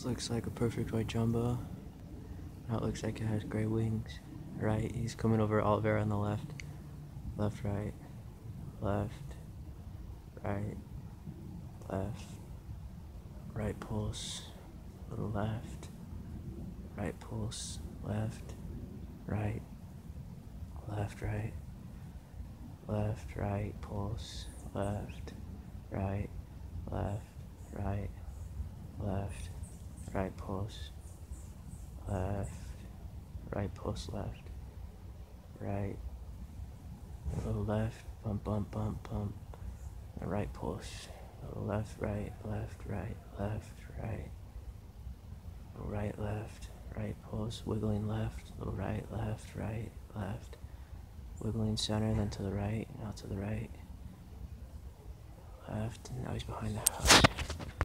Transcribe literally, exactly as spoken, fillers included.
This looks like a perfect white jumbo. Now it looks like it has gray wings. Right, he's coming over Oliver on the left. Left, right, left, right, left, right pulse, little left, right pulse, left, right, left, right, left, right, pulse, left, right, left, right, left, right pulse, left, right pulse, left, right, little left, bump, bump, bump, bump, and right pulse, little left, right, left, right, left, right, little right, left, right pulse, wiggling left, little right, left, right, left, wiggling center, then to the right, now to the right, left, and now he's behind the house.